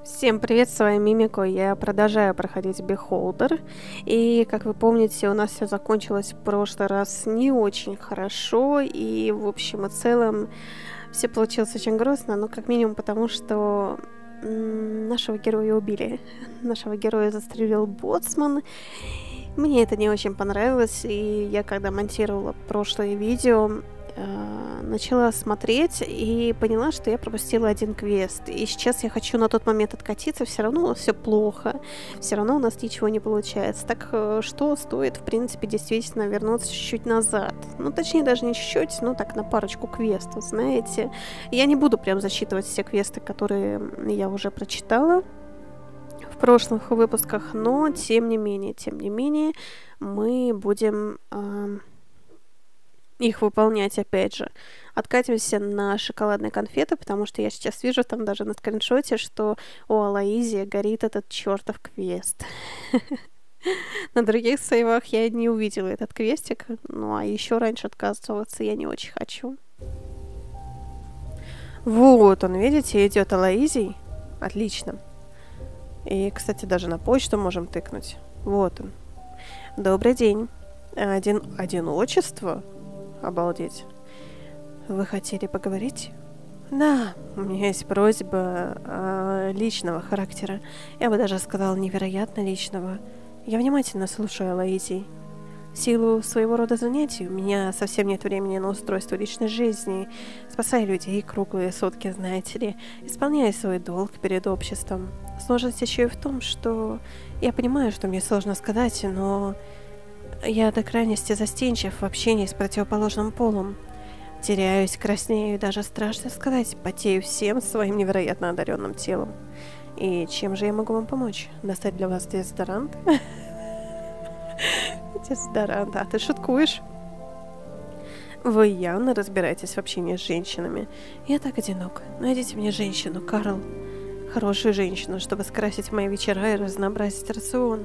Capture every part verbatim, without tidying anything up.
Всем привет, с вами Мимико, я продолжаю проходить Beholder, и, как вы помните, у нас все закончилось в прошлый раз не очень хорошо, и, в общем и целом, все получилось очень грустно, но как минимум потому, что м, нашего героя убили. Нашего героя застрелил боцман. Мне это не очень понравилось, и я, когда монтировала прошлое видео, э, начала смотреть и поняла, что я пропустила один квест. И сейчас я хочу на тот момент откатиться, все равно у нас все плохо, все равно у нас ничего не получается. Так э, что стоит, в принципе, действительно вернуться чуть-чуть назад? Ну, точнее, даже не чуть-чуть, ну так, на парочку квестов, знаете. Я не буду прям засчитывать все квесты, которые я уже прочитала в прошлых выпусках, но тем не менее, тем не менее, мы будем э, их выполнять опять же. Откатимся на шоколадные конфеты, потому что я сейчас вижу там даже на скриншоте, что у Алоизии горит этот чертов квест. На других сейвах я не увидела этот квестик, ну а еще раньше отказываться я не очень хочу. Вот он, видите, идет Алоизий. Отлично. И, кстати, даже на почту можем тыкнуть. Вот он. Добрый день. Один... Одиночество? Обалдеть. Вы хотели поговорить? Да, у меня есть просьба э, личного характера. Я бы даже сказала, невероятно личного. Я внимательно слушаю Алоизий. В силу своего рода занятий у меня совсем нет времени на устройство личной жизни. Спасаю людей круглые сутки, знаете ли. Исполняю свой долг перед обществом. Сложность еще и в том, что я понимаю, что мне сложно сказать, но я до крайности застенчив в общении с противоположным полом. Теряюсь, краснею и даже, страшно сказать, потею всем своим невероятно одаренным телом. И чем же я могу вам помочь? Достать для вас дезодорант? Дезодорант, а ты шуткуешь? Вы явно разбираетесь в общении с женщинами. Я так одинок. Найдите мне женщину, Карл. Хорошую женщину, чтобы скрасить мои вечера и разнообразить рацион.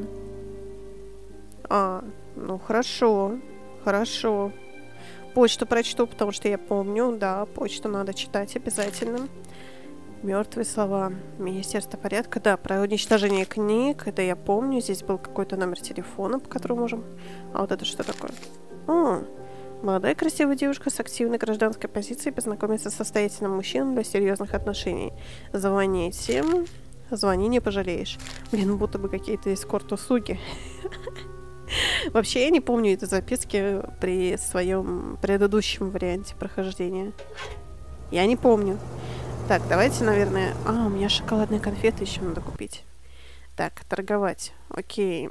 А, ну хорошо, хорошо. Почту прочту, потому что я помню, да, почту надо читать обязательно. Мертвые слова. Министерство порядка, да, про уничтожение книг, это я помню. Здесь был какой-то номер телефона, по которому можем... А вот это что такое? О, молодая красивая девушка с активной гражданской позицией познакомится с состоятельным мужчиной для серьезных отношений. Звоните. Звони, не пожалеешь. Блин, будто бы какие-то эскорт-услуги. Вообще, я не помню этой записки при своем предыдущем варианте прохождения. Я не помню. Так, давайте, наверное... А, у меня шоколадные конфеты еще надо купить. Так, торговать. Окей.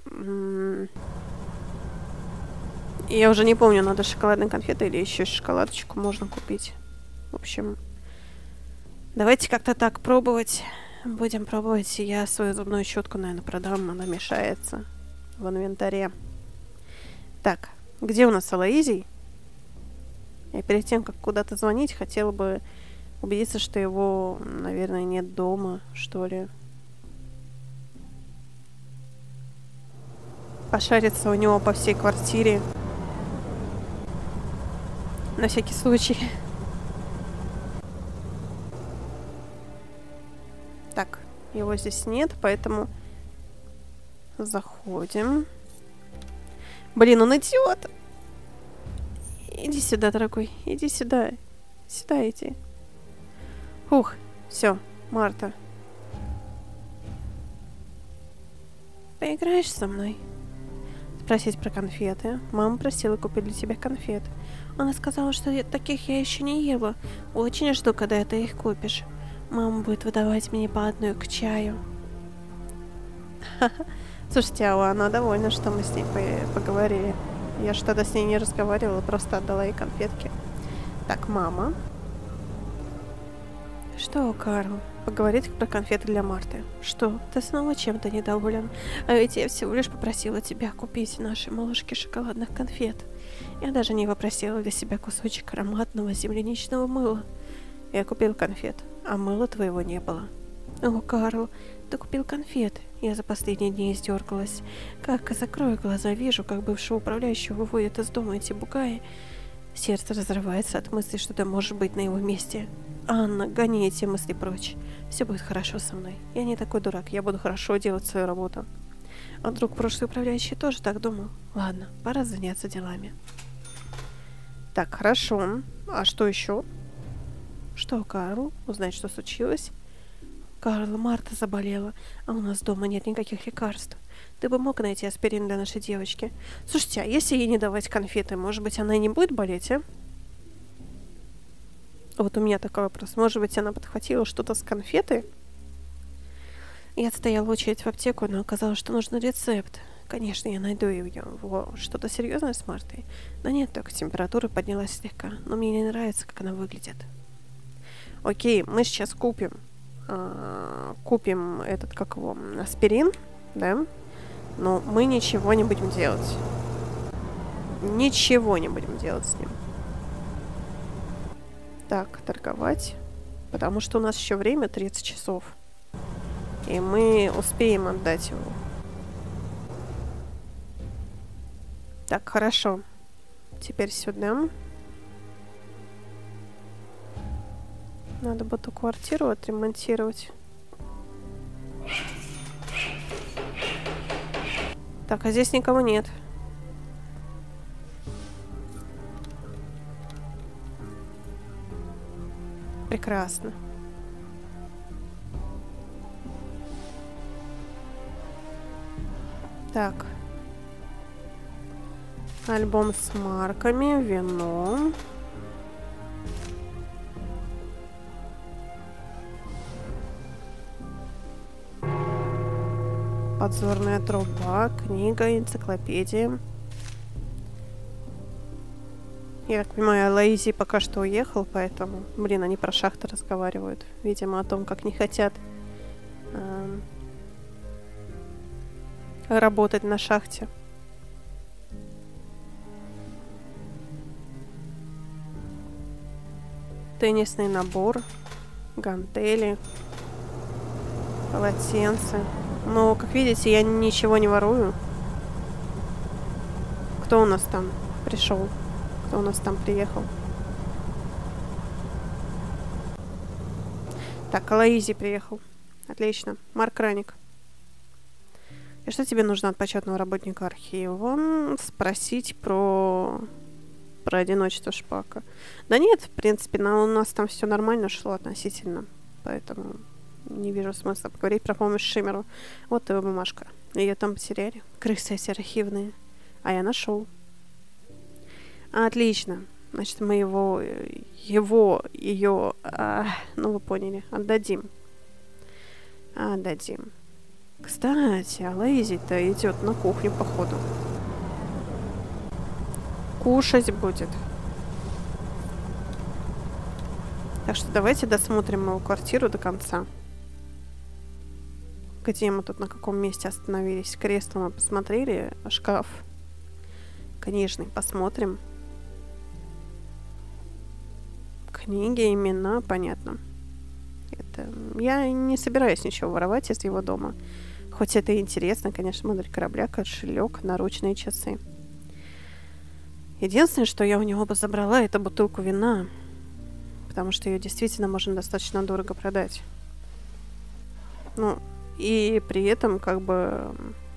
Я уже не помню, надо шоколадные конфеты или еще шоколадочку можно купить. В общем, давайте как-то так пробовать. Будем пробовать. Я свою зубную щетку, наверное, продам. Она мешается в инвентаре. Так, где у нас Алоизий? Я перед тем, как куда-то звонить, хотела бы убедиться, что его, наверное, нет дома, что ли. Пошариться у него по всей квартире. На всякий случай. Так, его здесь нет, поэтому заходим. Блин, он идет. Иди сюда, дорогой. Иди сюда. Сюда иди. Ух, все, Марта. Поиграешь со мной? Спросить про конфеты. Мама просила купить для тебя конфет. Она сказала, что я, таких я еще не ела. Очень жду, когда ты их купишь. Мама будет выдавать мне по одной к чаю. Слушайте, а она довольна, что мы с ней по поговорили. Я же тогда с ней не разговаривала, просто отдала ей конфетки. Так, мама. Что, Карл? Поговорить про конфеты для Марты. Что? Ты снова чем-то недоволен? А ведь я всего лишь попросила тебя купить нашей малышке шоколадных конфет. Я даже не попросила для себя кусочек ароматного земляничного мыла. Я купил конфет, а мыла твоего не было. О, Карл, ты купил конфет. Я за последние дни издергалась. Как закрою глаза, вижу, как бывшего управляющего выводят из дома эти бугаи. Сердце разрывается от мысли, что ты можешь быть на его месте. Анна, гони эти мысли прочь. Все будет хорошо со мной. Я не такой дурак, я буду хорошо делать свою работу. А вдруг прошлый управляющий тоже так думал? Ладно, пора заняться делами. Так, хорошо. А что еще? Что, Карл? Узнать, что случилось? Карл, Марта заболела, а у нас дома нет никаких лекарств. Ты бы мог найти аспирин для нашей девочки? Слушайте, а если ей не давать конфеты, может быть, она и не будет болеть, а? Вот у меня такой вопрос. Может быть, она подхватила что-то с конфеты? Я отстояла очередь в аптеку, но оказалось, что нужен рецепт. Конечно, я найду ее. Во, что-то серьезное с Мартой? Да нет, только температура поднялась слегка. Но мне не нравится, как она выглядит. Окей, мы сейчас купим. А, купим этот, как его, аспирин, да? Но мы ничего не будем делать. Ничего не будем делать с ним. Так, торговать. Потому что у нас еще время тридцать часов. И мы успеем отдать его. Так, хорошо. Теперь сюда. Надо бы эту квартиру отремонтировать. Так, а здесь никого нет. Прекрасно. Так. Альбом с марками, вино. Подзорная труба, книга, энциклопедия. Я так понимаю, Лоизи пока что уехал, поэтому... Блин, они про шахты разговаривают. Видимо, о том, как не хотят э, работать на шахте. Теннисный набор, гантели, полотенце. Но, как видите, я ничего не ворую. Кто у нас там пришел? Кто у нас там приехал? Так, Алоизи приехал. Отлично. Марк Раник. И что тебе нужно от почетного работника архива? Спросить про... про одиночество Шпака. Да нет, в принципе, на, у нас там все нормально шло относительно. Поэтому не вижу смысла поговорить про помощь Шиммеру. Вот твоя бумажка. Ее там потеряли. Крысы эти архивные. А я нашел. Отлично. Значит, мы его, его, ее, а, ну вы поняли, отдадим. Отдадим. Кстати, а Лейзи-то идет на кухню, походу. Кушать будет. Так что давайте досмотрим его квартиру до конца. Где мы тут, на каком месте остановились? Кресло мы посмотрели, шкаф книжный посмотрим. Книги, имена, понятно. Это... Я не собираюсь ничего воровать из его дома. Хоть это и интересно, конечно, модель корабля, кошелек, наручные часы. Единственное, что я у него бы забрала, это бутылку вина. Потому что ее действительно можно достаточно дорого продать. Ну, и при этом, как бы...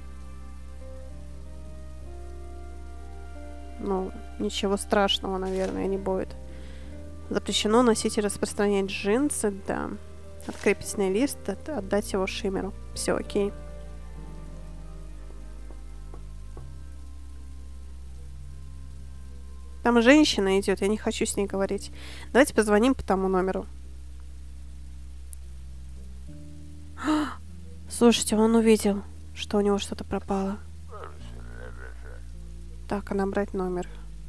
Ну, ничего страшного, наверное, не будет. Запрещено носить и распространять джинсы, да. Открепительный лист, от, отдать его Шиммеру. Все, окей. Там женщина идет, я не хочу с ней говорить. Давайте позвоним по тому номеру. Слушайте, он увидел, что у него что-то пропало. Так, а набрать номер.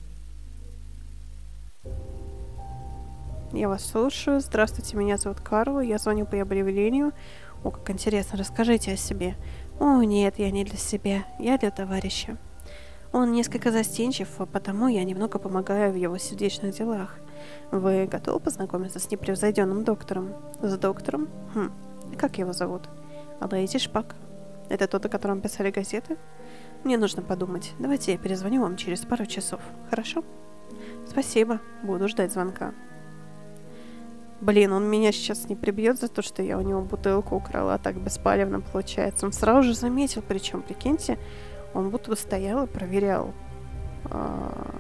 Я вас слушаю. Здравствуйте, меня зовут Карл. Я звоню по объявлению. О, как интересно. Расскажите о себе. О, нет, я не для себя. Я для товарища. Он несколько застенчив, а потому я немного помогаю в его сердечных делах. Вы готовы познакомиться с непревзойденным доктором? С доктором? Хм. Как его зовут? Алоизи Шпак. Это тот, о котором писали газеты? Мне нужно подумать. Давайте я перезвоню вам через пару часов. Хорошо? Спасибо. Буду ждать звонка. Блин, он меня сейчас не прибьет за то, что я у него бутылку украла, а так беспалевно получается. Он сразу же заметил, причем, прикиньте, он будто бы стоял и проверял а,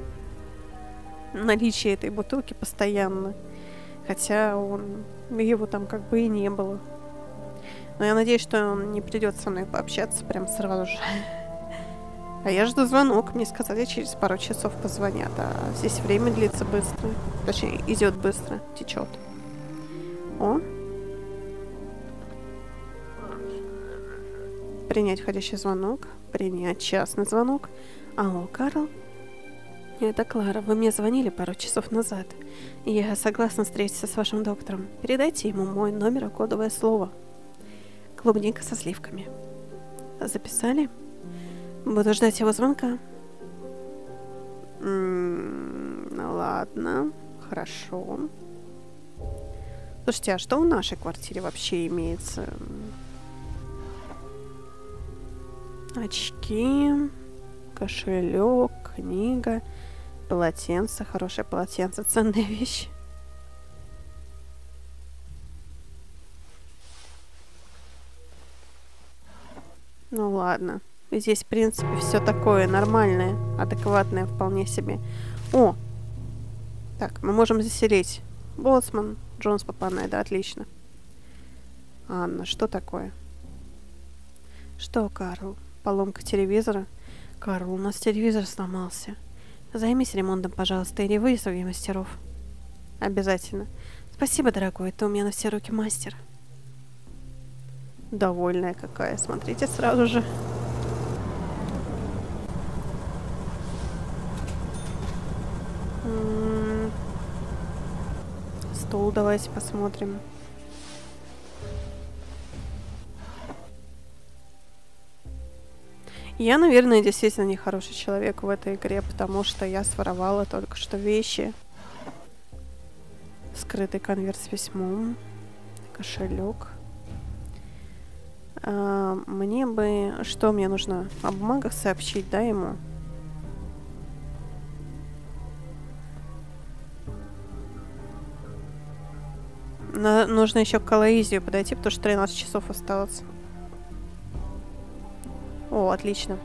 наличие этой бутылки постоянно. Хотя он, его там как бы и не было. Но я надеюсь, что он не придет со мной пообщаться прям сразу же. А я жду звонок. Мне сказали, через пару часов позвонят. А здесь время длится быстро. Точнее, идет быстро, течет. О. Принять входящий звонок. Принять частный звонок. Алло, Карл? Это Клара. Вы мне звонили пару часов назад. Я согласна встретиться с вашим доктором. Передайте ему мой номер и кодовое слово. Клубника со сливками. Записали? Буду ждать его звонка. М-м, ладно, хорошо. Слушайте, а что в нашей квартире вообще имеется? Очки, кошелек, книга, полотенце, хорошее полотенце, ценная вещь. Ну ладно. Здесь, в принципе, все такое нормальное, адекватное вполне себе. О! Так, мы можем заселить. Боцман, Джонс Папанай, да, отлично. Анна, что такое? Что, Карл? Поломка телевизора? Карл, у нас телевизор сломался. Займись ремонтом, пожалуйста, или вызови мастеров. Обязательно. Спасибо, дорогой, ты у меня на все руки мастер. Довольная какая, смотрите сразу же. М-м-м. Стол давайте посмотрим. Я, наверное, действительно нехороший человек в этой игре, потому что я своровала только что вещи. Скрытый конверт с письмом. Кошелек. А, мне бы... Что мне нужно? О бумагах сообщить, да, ему? На, нужно еще к Алоизию подойти, потому что тринадцать часов осталось. О, отлично.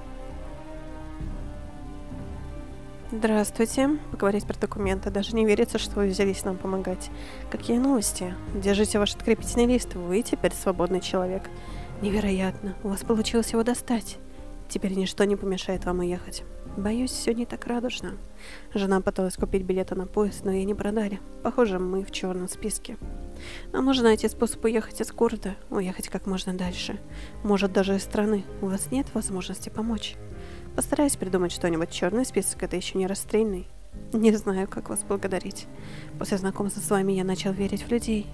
Здравствуйте. Поговорить про документы. Даже не верится, что вы взялись нам помогать. Какие новости? Держите ваш открепительный лист. Вы теперь свободный человек. Невероятно. У вас получилось его достать. Теперь ничто не помешает вам уехать. Боюсь, все не так радужно. Жена пыталась купить билеты на поезд, но ей не продали. Похоже, мы в черном списке. Нам нужно найти способ уехать из города, уехать как можно дальше. Может, даже из страны. У вас нет возможности помочь? Постараюсь придумать что-нибудь. Черный список — это еще не расстрельный. Не знаю, как вас благодарить. После знакомства с вами я начал верить в людей.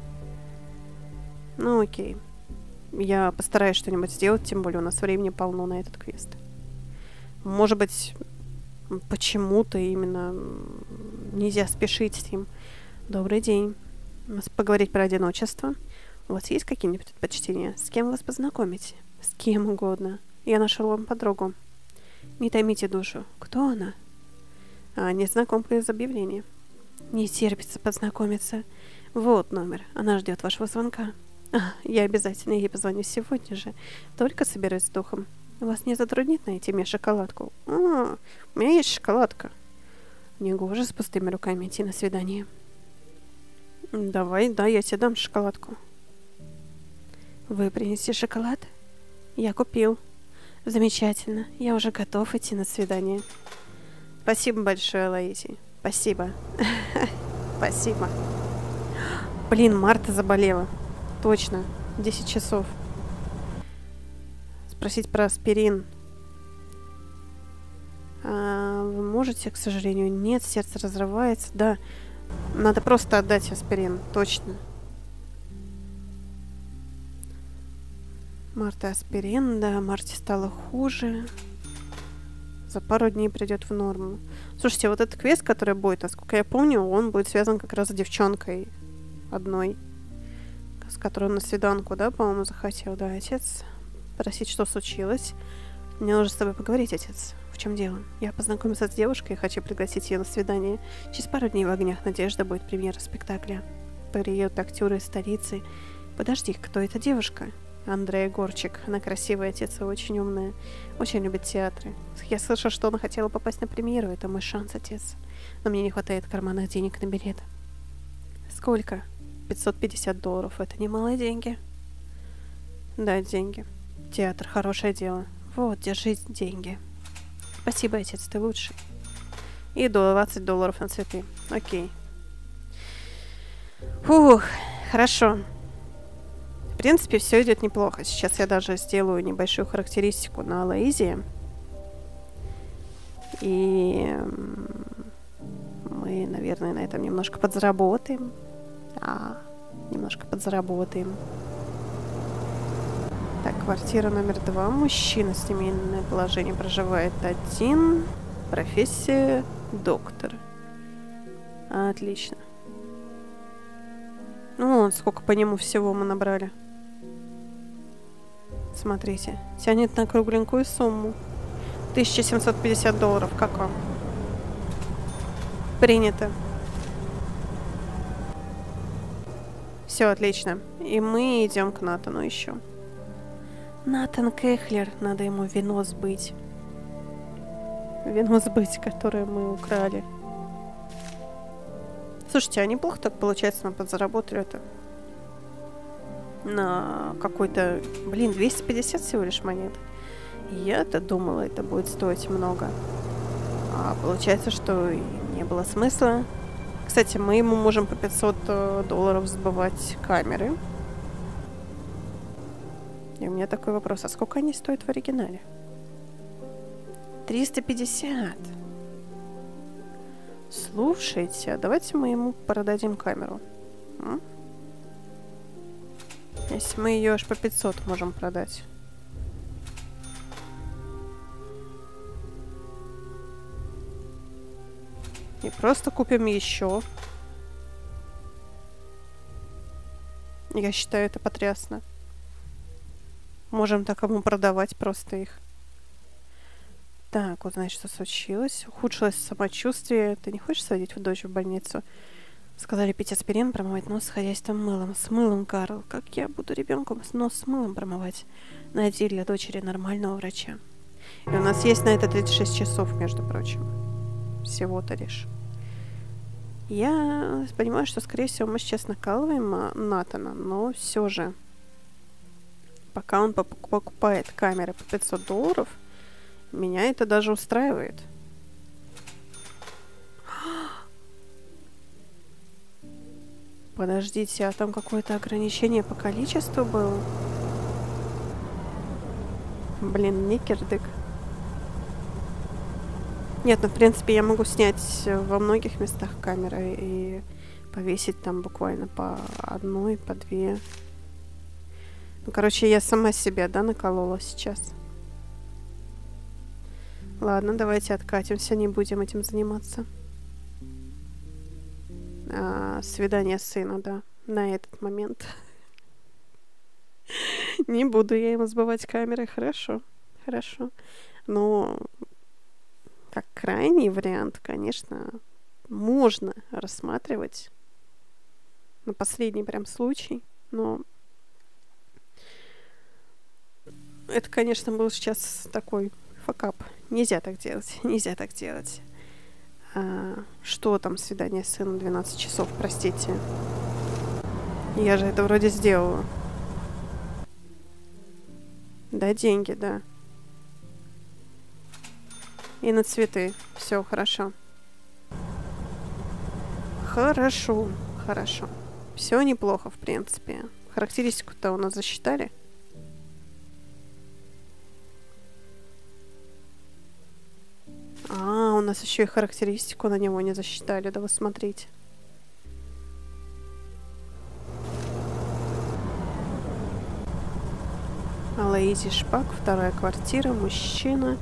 Ну окей. Я постараюсь что-нибудь сделать, тем более у нас времени полно на этот квест. Может быть, почему-то именно нельзя спешить с ним. Добрый день. Поговорить про одиночество. У вас есть какие-нибудь предпочтения? С кем вас познакомить? С кем угодно. Я нашел вам подругу. Не томите душу. Кто она? А, незнакомка из объявления. Не терпится познакомиться. Вот номер. Она ждет вашего звонка. А, я обязательно ей позвоню сегодня же. Только соберусь с духом. Вас не затруднит найти мне шоколадку? А, у меня есть шоколадка. Негоже с пустыми руками идти на свидание. Давай, да, я тебе дам шоколадку. Вы принесли шоколад? Я купил. Замечательно. Я уже готов идти на свидание. Спасибо большое, Алоизий. Спасибо. Спасибо. Блин, Марта заболела. Точно. десять часов. Спросить про аспирин. А, вы можете, к сожалению? Нет, сердце разрывается. Да. Надо просто отдать аспирин. Точно. Марта аспирин. Да, Марте стало хуже. За пару дней придет в норму. Слушайте, вот этот квест, который будет, насколько я помню, он будет связан как раз с девчонкой одной, с которой он на свиданку, да, по-моему, захотел. Да, отец. Просить, что случилось. Мне нужно с тобой поговорить, отец. в чем дело? Я познакомился с девушкой и хочу пригласить ее на свидание. Через пару дней в «Огнях надежды» будет премьера спектакля. Приедут актеры из столицы. Подожди, кто эта девушка? Андрея Горчик. Она красивая, отец и очень умная. Очень любит театры. Я слышала, что она хотела попасть на премьеру. Это мой шанс, отец. Но мне не хватает карманных денег на билет. Сколько? пятьсот пятьдесят долларов. Это немалые деньги. Да, деньги. Театр — хорошее дело. Вот, держи деньги. Спасибо, отец, ты лучший. И двадцать долларов на цветы. Окей. Фух, хорошо. В принципе, все идет неплохо. Сейчас я даже сделаю небольшую характеристику на Алоизе. И мы, наверное, на этом немножко подзаработаем. А, немножко подзаработаем. Так, квартира номер два. Мужчина с семейным положением проживает один. Профессия доктор. Отлично. Ну, сколько по нему всего мы набрали. Смотрите, тянет на кругленькую сумму. тысяча семьсот пятьдесят долларов. Как вам? Принято. Все отлично. И мы идем к Натану еще. Натан Кехлер. Надо ему вино сбыть. Вино сбыть, которое мы украли. Слушайте, а неплохо так получается, мы подзаработали это. На какой-то, блин, двести пятьдесят всего лишь монет. Я-то думала, это будет стоить много. А получается, что и не было смысла. Кстати, мы ему можем по пятьсот долларов сбывать камеры. И у меня такой вопрос, а сколько они стоят в оригинале? триста пятьдесят. Слушайте, а давайте мы ему продадим камеру. М? Если мы ее аж по пятьсот можем продать. И просто купим еще. Я считаю, это потрясно. Можем так ему продавать просто их. Так, узнать, что случилось. Ухудшилось самочувствие. Ты не хочешь сводить в дочь в больницу? Сказали пить аспирин, промывать нос с хозяйственным мылом. С мылом, Карл. Как я буду ребенку нос с мылом промывать? Найди для дочери нормального врача. И у нас есть на это тридцать шесть часов, между прочим. Всего-то лишь. Я понимаю, что, скорее всего, мы сейчас накалываем Натана, но все же, пока он покупает камеры по пятьсот долларов, меня это даже устраивает. Подождите, а там какое-то ограничение по количеству было? Блин, не кирдык. Нет, ну в принципе я могу снять во многих местах камеры и повесить там буквально по одной, по две. Ну, короче, я сама себя, да, наколола сейчас. Ладно, давайте откатимся, не будем этим заниматься. А, свидание сына, да, на этот момент. Не буду я ему сбывать камеры, хорошо, хорошо. Но как крайний вариант, конечно, можно рассматривать на последний прям случай, но это, конечно, был сейчас такой факап. Нельзя так делать, нельзя так делать. А, что там, свидание с сыном двенадцать часов, простите. Я же это вроде сделала. Да, деньги, да. И на цветы. Все, хорошо. Хорошо, хорошо. Все неплохо, в принципе. Характеристику-то у нас засчитали. А, у нас еще и характеристику на него не засчитали. Да вы смотрите. Алоизи Шпак, вторая квартира, мужчина.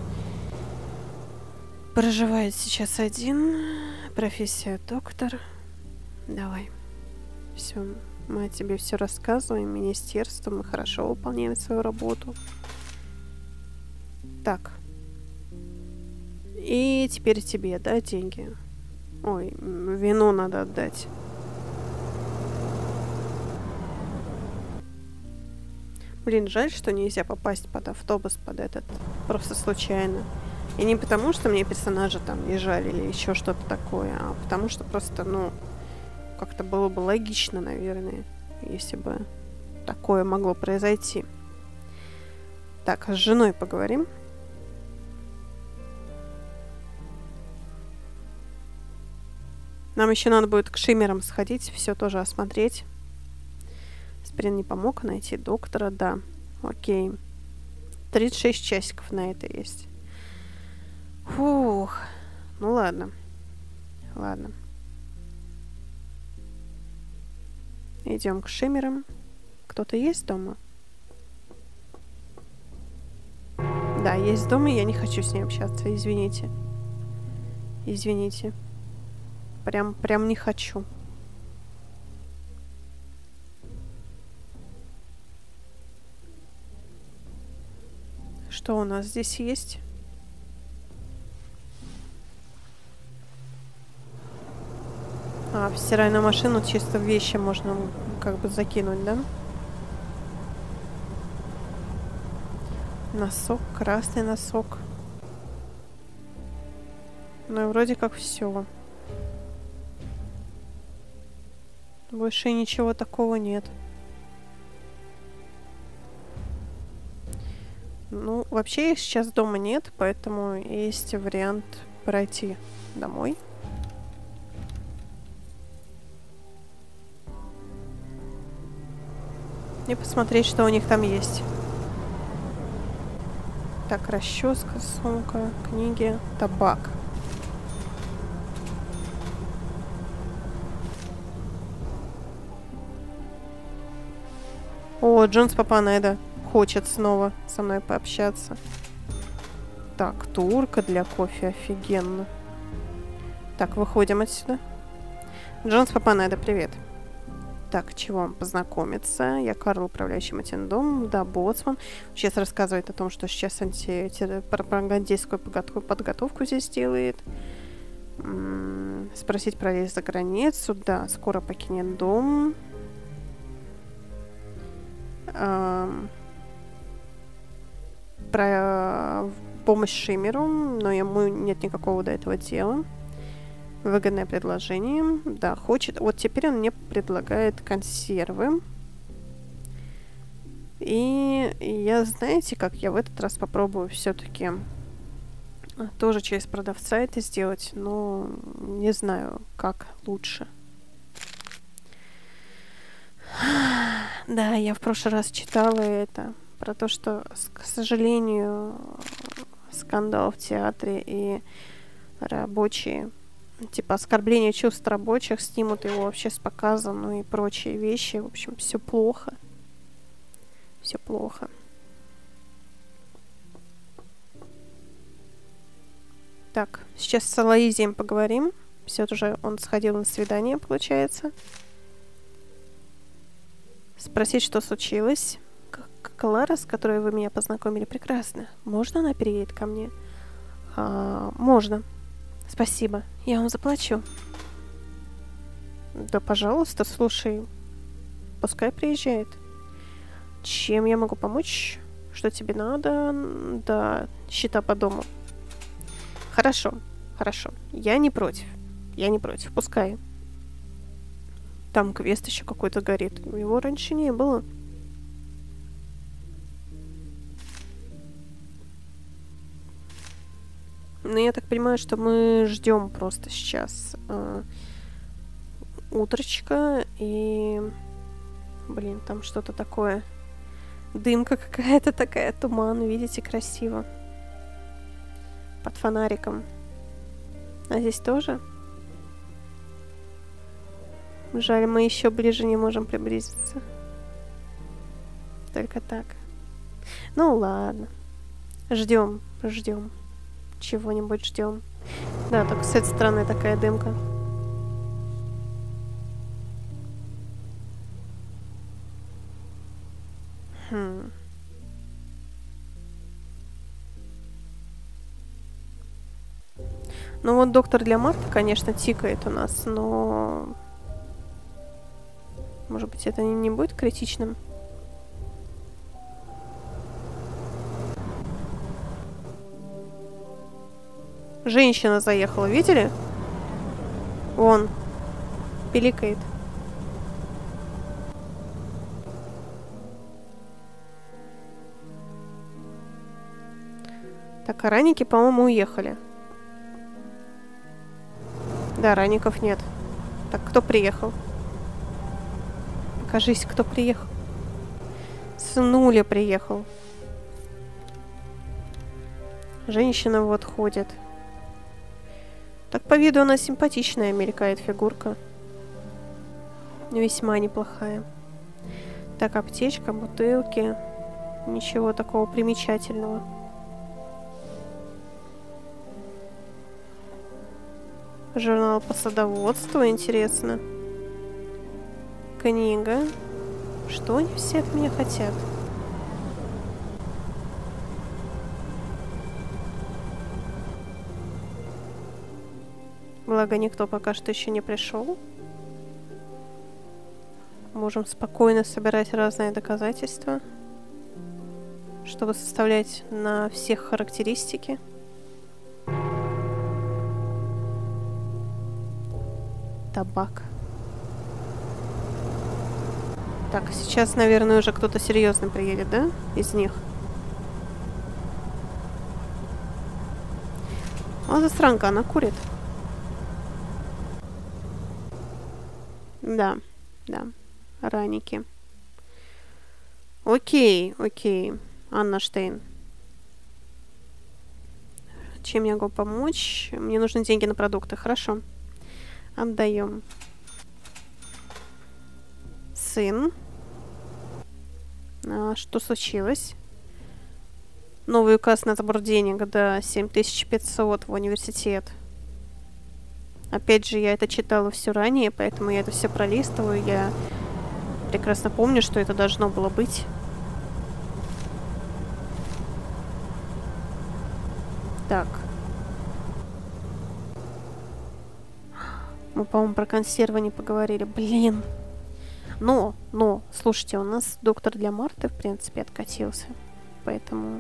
Проживает сейчас один. Профессия доктор. Давай. Все. Мы тебе все рассказываем. Министерство. Мы хорошо выполняем свою работу. Так. И теперь тебе, да, деньги? Ой, вину надо отдать. Блин, жаль, что нельзя попасть под автобус, под этот, просто случайно. И не потому, что мне персонажа там не жаль или еще что-то такое, а потому что просто, ну, как-то было бы логично, наверное, если бы такое могло произойти. Так, с женой поговорим. Нам еще надо будет к Шиммерам сходить, все тоже осмотреть. Аспирин не помог, найти доктора, да. Окей. тридцать шесть часиков на это есть. Фух. Ну ладно. Ладно. Идем к Шиммерам. Кто-то есть дома? Да, есть дома, я не хочу с ней общаться, извините. Извините. Прям, прям не хочу. Что у нас здесь есть? А, в стиральную машину чисто вещи можно как бы закинуть, да? Носок, красный носок. Ну и вроде как все. Больше ничего такого нет. Ну, вообще их сейчас дома нет, поэтому есть вариант пройти домой. И посмотреть, что у них там есть. Так, расческа, сумка, книги, табак. О, Джонс Папанеда хочет снова со мной пообщаться. Так, турка для кофе, офигенно. Так, выходим отсюда. Джонс Папанеда, привет. Так, чего вам познакомиться? Я Карл, управляющий Матиндом, да, боцман. Сейчас рассказывает о том, что сейчас антипропагандистскую подготовку здесь делает. М-м, спросить про рейс за границу, да, скоро покинет дом. Эм, про помощь Шиммеру, но ему нет никакого до этого дела. Выгодное предложение. Да, хочет. Вот теперь он мне предлагает консервы. И я, знаете, как я в этот раз попробую все-таки тоже через продавца это сделать, но не знаю, как лучше. Да, я в прошлый раз читала это про то, что, к сожалению, скандал в театре и рабочие, типа оскорбление чувств рабочих снимут его вообще с показа, ну и прочие вещи. В общем, все плохо. Все плохо. Так, сейчас с Алоизием поговорим. Все уже он сходил на свидание, получается. Спросить, что случилось. Клара, с которой вы меня познакомили, прекрасно. Можно она переедет ко мне? А, можно. Спасибо. Я вам заплачу. Да, пожалуйста, слушай. Пускай приезжает. Чем я могу помочь? Что тебе надо? Да, счета по дому. Хорошо, хорошо. Я не против. Я не против. Пускай. Там квест еще какой-то горит. Его раньше не было. Ну, я так понимаю, что мы ждем просто сейчас э, утречка и... Блин, там что-то такое. Дымка какая-то такая, туман, видите, красиво. Под фонариком. А здесь тоже? Жаль, мы еще ближе не можем приблизиться. Только так. Ну ладно. Ждем, ждем. Чего-нибудь ждем. Да, только с этой стороны такая дымка. Хм. Ну вот доктор для Марты, конечно, тикает у нас, но... Может быть, это не будет критичным? Женщина заехала, видели? Вон. Пиликает. Так, а ранники, по-моему, уехали. Да, ранников нет. Так, кто приехал? Покажись, кто приехал. Сынуля приехал. Женщина вот ходит. Так, по виду она симпатичная, мелькает фигурка. Весьма неплохая. Так, аптечка, бутылки. Ничего такого примечательного. Журнал по садоводству, интересно. Книга. Что они все от меня хотят? Благо, никто пока что еще не пришел. Можем спокойно собирать разные доказательства, чтобы составлять на всех характеристики. Табак. Так, сейчас, наверное, уже кто-то серьезный приедет, да? Из них. А засранка, она курит. Да, да. Ранники. Окей, окей. Анна Штейн. Чем я могу помочь? Мне нужны деньги на продукты. Хорошо. Отдаем. Сын. А, что случилось? Новый указ на сбор денег, да, семь тысяч пятьсот в университет. Опять же, я это читала все ранее, поэтому я это все пролистываю. Я прекрасно помню, что это должно было быть. Так. Мы, по-моему, про консервы не поговорили. Блин. Но, но, слушайте, у нас доктор для Марты, в принципе, откатился. Поэтому...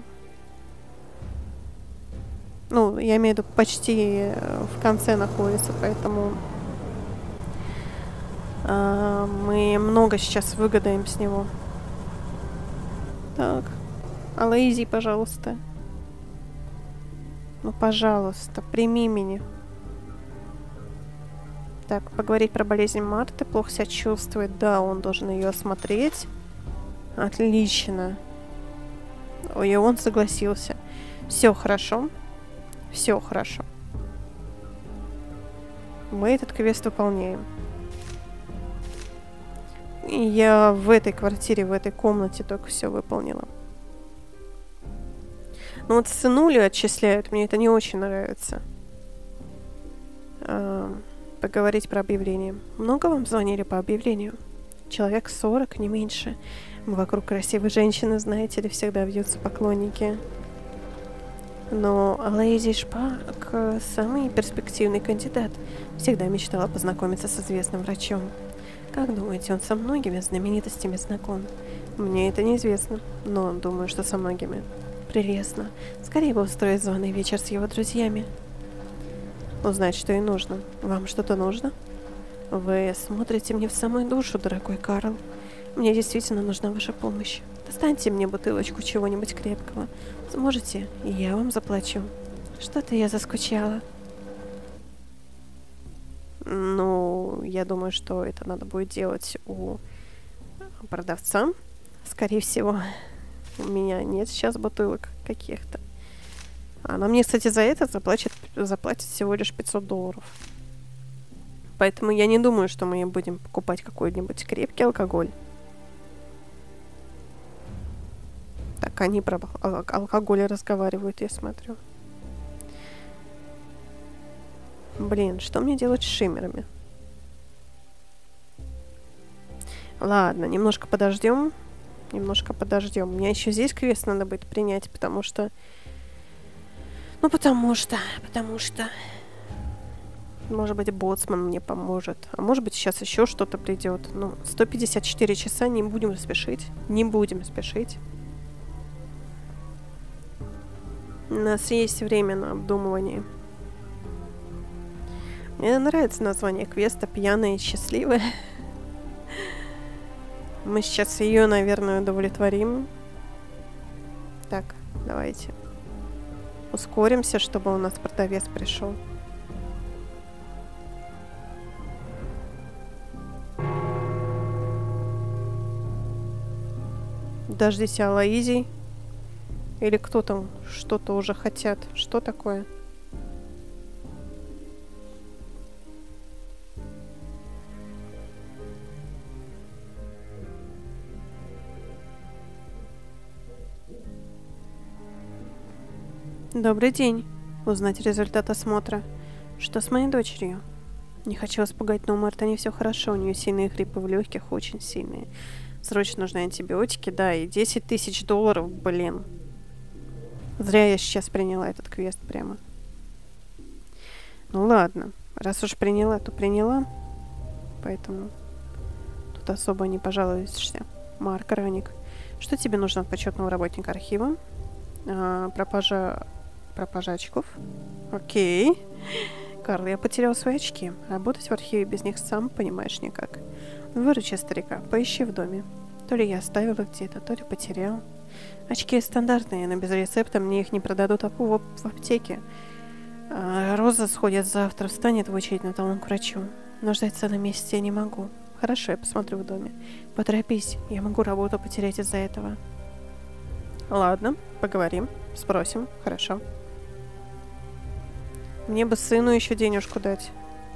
Ну, я имею в виду, почти в конце находится, поэтому... Uh, мы много сейчас выгадаем с него. Так. А Лейзи, пожалуйста. Ну, пожалуйста, прими меня. Так, поговорить про болезнь Марты. Плохо себя чувствует. Да, он должен ее осмотреть. Отлично. Ой, и он согласился. Все хорошо. Все хорошо. Мы этот квест выполняем. И я в этой квартире, в этой комнате только все выполнила. Но вот сынулю отчисляют. Мне это не очень нравится. А, поговорить про объявление. Много вам звонили по объявлению? Человек сорок, не меньше. Вокруг красивой женщины, знаете ли, всегда вьются поклонники. Но Лейзи Шпак самый перспективный кандидат. Всегда мечтала познакомиться с известным врачом. Как думаете, он со многими знаменитостями знаком? Мне это неизвестно, но думаю, что со многими. Прелестно. Скорее бы устроить званый вечер с его друзьями. Узнать, что и нужно. Вам что-то нужно? Вы смотрите мне в самую душу, дорогой Карл. Мне действительно нужна ваша помощь. Достаньте мне бутылочку чего-нибудь крепкого. Сможете, и я вам заплачу. Что-то я заскучала. Ну, я думаю, что это надо будет делать у продавца. Скорее всего, у меня нет сейчас бутылок каких-то. Она мне, кстати, за это заплатит, заплатит всего лишь пятьсот долларов. Поэтому я не думаю, что мы будем покупать какой-нибудь крепкий алкоголь. Так, они про ал- алкоголь разговаривают, я смотрю. Блин, что мне делать с шиммерами? Ладно, немножко подождем. Немножко подождем. Мне еще здесь квест надо будет принять, потому что... Ну, потому что... Потому что... Может быть, боцман мне поможет. А может быть, сейчас еще что-то придет. Ну, сто пятьдесят четыре часа, не будем спешить. Не будем спешить. У нас есть время на обдумывание. Мне нравится название квеста «Пьяная и счастливая». Мы сейчас ее, наверное, удовлетворим. Так, давайте. Ускоримся, чтобы у нас продавец пришел. Дождись, Алоизий. Или кто там что-то уже хотят. Что такое? Добрый день. Узнать результат осмотра. Что с моей дочерью? Не хочу вас пугать, но у Марты не все хорошо. У нее сильные хрипы в легких, очень сильные. Срочно нужны антибиотики, да, и десять тысяч долларов, блин. Зря я сейчас приняла этот квест прямо. Ну ладно, раз уж приняла, то приняла. Поэтому тут особо не пожалуешься. Марк Раник. Что тебе нужно от почетного работника архива? А, пропажа... Пропажа очков? Окей. Карл, я потерял свои очки. Работать в архиве без них, сам понимаешь, никак. Выручи старика, поищи в доме. То ли я оставил их где-то, то ли потерял. Очки стандартные, но без рецепта мне их не продадут в, в, в аптеке. А Роза сходит завтра, встанет в очередь на талон к врачу. Но ждать целый месяц я не могу. Хорошо, я посмотрю в доме. Поторопись, я могу работу потерять из-за этого. Ладно, поговорим, спросим, хорошо. Мне бы сыну еще денежку дать.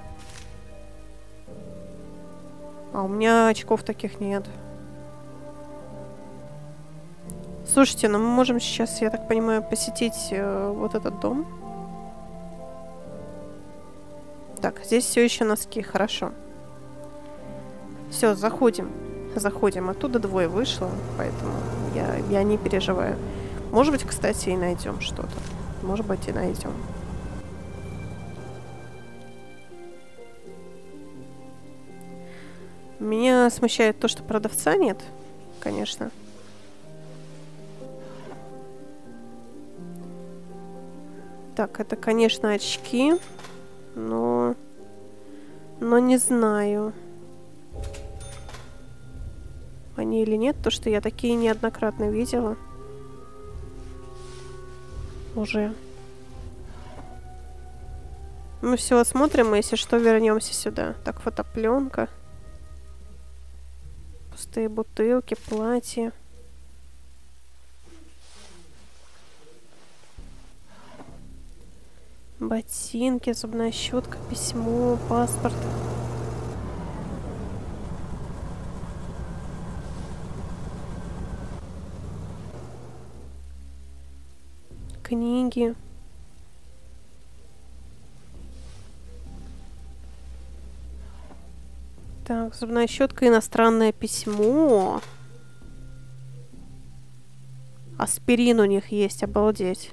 А у меня очков таких нет. Слушайте, ну мы можем сейчас, я так понимаю, посетить э, вот этот дом. Так, здесь все еще носки, хорошо. Все, заходим. Заходим. Оттуда двое вышло, поэтому я, я не переживаю. Может быть, кстати, и найдем что-то. Может быть, и найдем. Меня смущает то, что продавца нет, конечно. Так, это, конечно, очки, но... Но не знаю, они или нет, то, что я такие неоднократно видела. Уже. Мы все осмотрим, и если что, вернемся сюда. Так, фотопленка. Пустые бутылки, платья. Ботинки, зубная щетка, письмо, паспорт. Книги. Так, зубная щетка, иностранное письмо. Аспирин у них есть, обалдеть.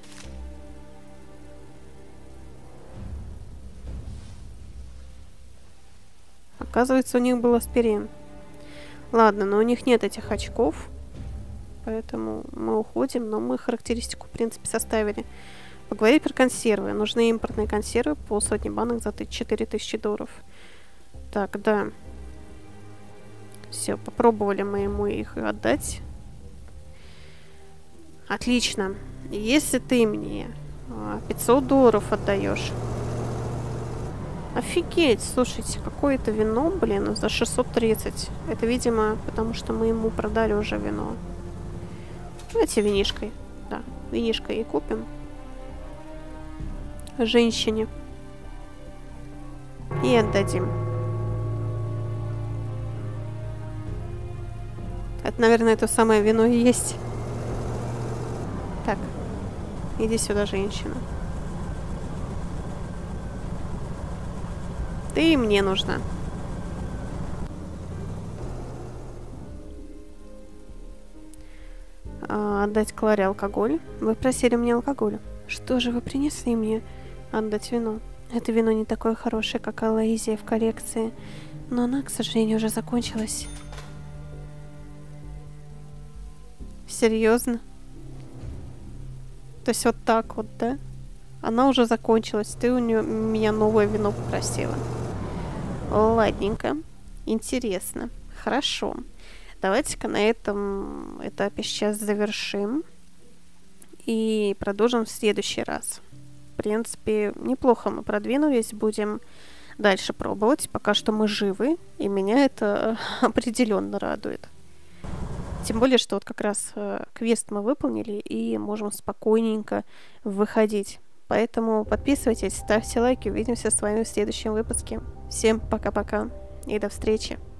Оказывается, у них был аспирин. Ладно, но у них нет этих очков. Поэтому мы уходим, но мы характеристику, в принципе, составили. Поговорить про консервы. Нужны импортные консервы по сотне банок за четыре тысячи долларов. Так, да. Все, попробовали мы ему их отдать. Отлично. Если ты мне пятьсот долларов отдаешь... Офигеть, слушайте, какое-то вино, блин, за шестьсот тридцать. Это, видимо, потому что мы ему продали уже вино. Давайте винишкой. Да, винишкой и купим. Женщине. И отдадим. Это, наверное, то самое вино и есть. Так, иди сюда, женщина. Ты мне нужна. А, отдать Кларе алкоголь. Вы просили мне алкоголь. Что же вы принесли мне? Отдать вино. Это вино не такое хорошее, как Алейзия в коллекции, но она, к сожалению, уже закончилась. Серьезно? То есть вот так вот, да? Она уже закончилась, ты у нее, меня новое вино попросила. Ладненько. Интересно. Хорошо. Давайте-ка на этом этапе сейчас завершим. И продолжим в следующий раз. В принципе, неплохо мы продвинулись. Будем дальше пробовать. Пока что мы живы. И меня это определенно радует. Тем более, что вот как раз э, квест мы выполнили. И можем спокойненько выходить. Поэтому подписывайтесь, ставьте лайки. Увидимся с вами в следующем выпуске. Всем пока-пока и до встречи.